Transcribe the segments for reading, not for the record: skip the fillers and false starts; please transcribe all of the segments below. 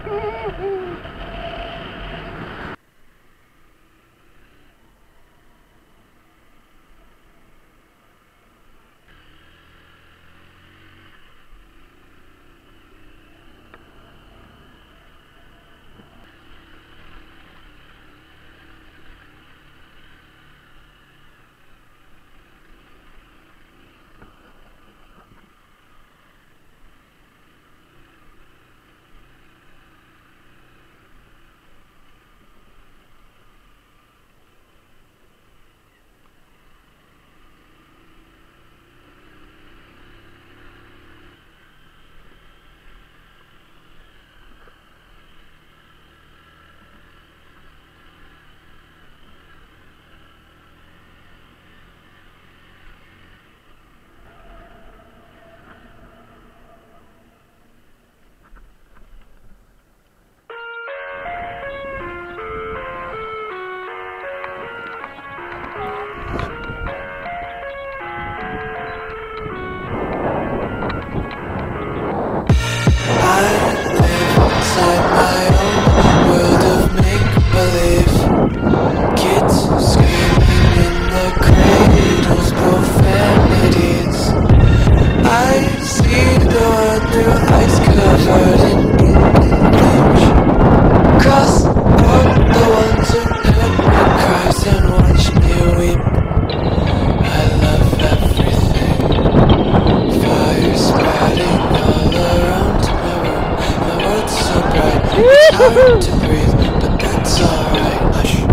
hard to breathe, but that's alright. Hush.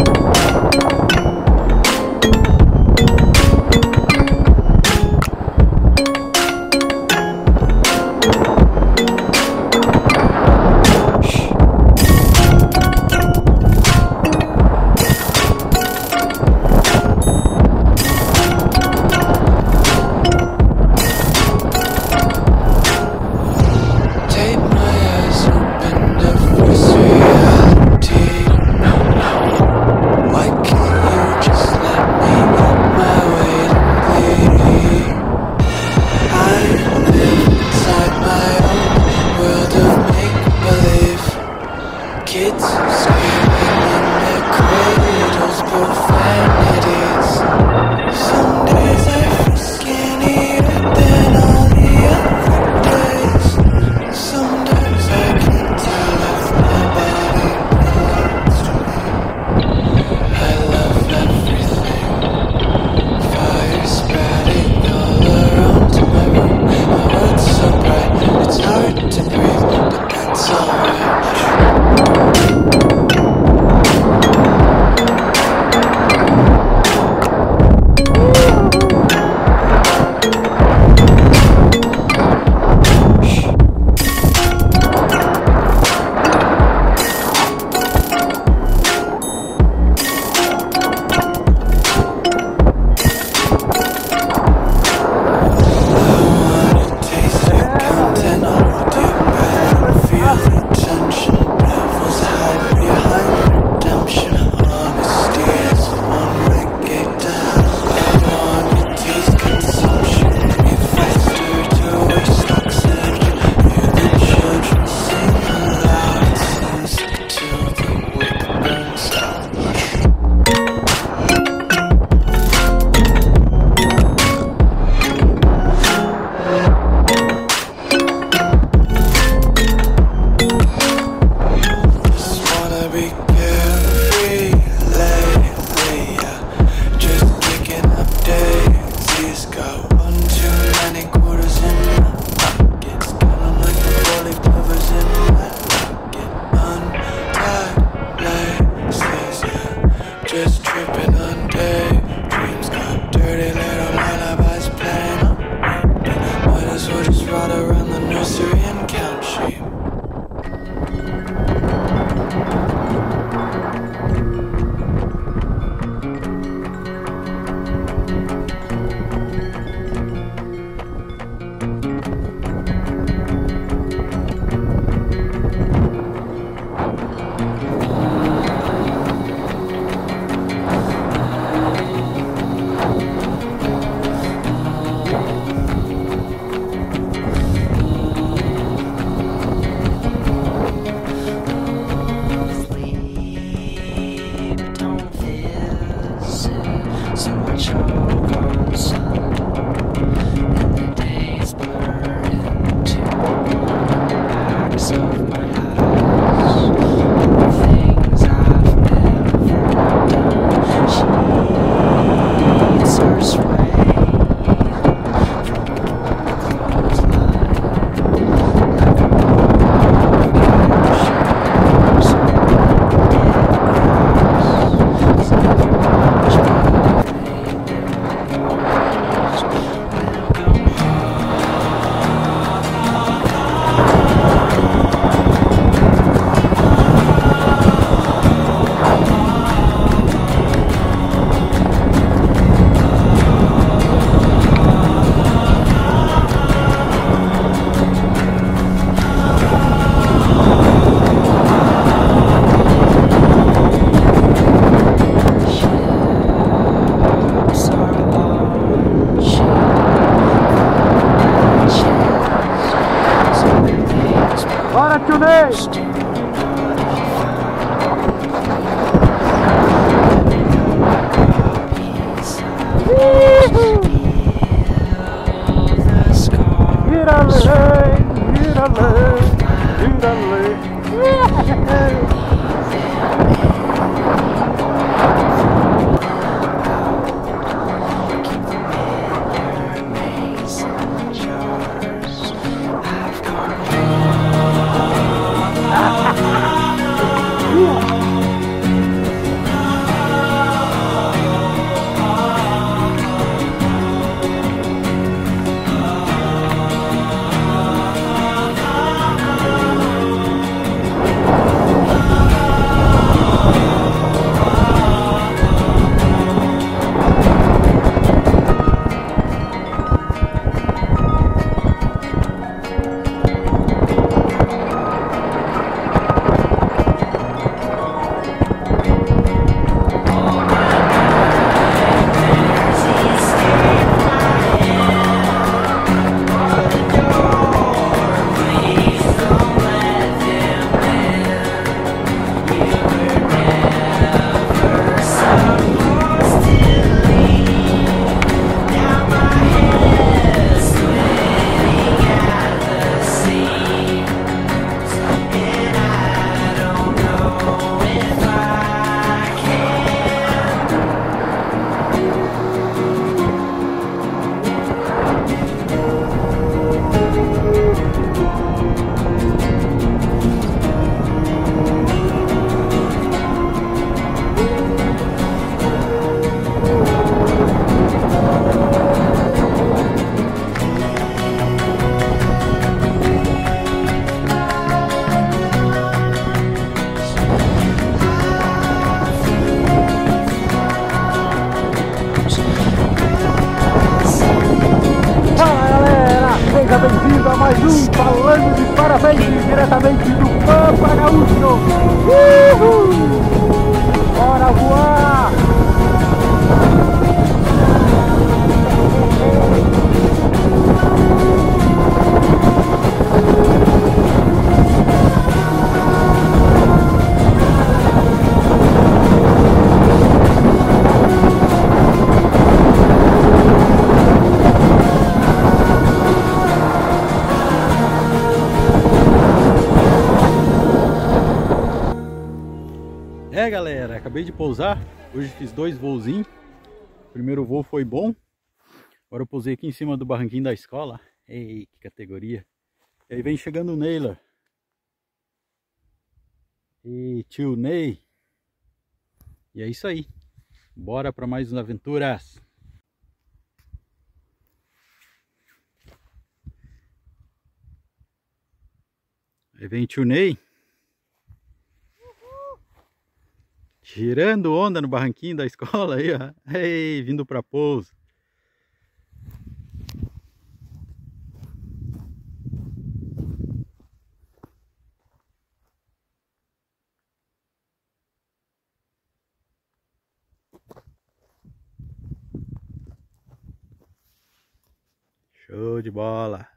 Kids screaming in their cradles, profanities. Some days I feel skinnier than all the other days. Sometimes I can tell if my body belongs to me. I love everything. Fire spreading all around my room. My world's so bright, it's hard to breathe, but that's alright. Just tripping on day. Dreams got dirty little lullabies playing. Might as well just ride around the nursery and count sheep. Bem-vindo a mais um Falando de Parabéns, diretamente do Pampa Gaúcho. Bora voar! Galera, acabei de pousar. Hoje fiz 2 voozinhos. O primeiro voo foi bom. Agora eu pousei aqui em cima do barranquinho da escola. Ei, que categoria. E aí vem chegando o Neila. E tio Ney. E é isso aí. Bora para mais umas aventuras. Aí vem tio Ney. Tirando onda no barranquinho da escola aí, ó. Ei, vindo para pouso. Show de bola.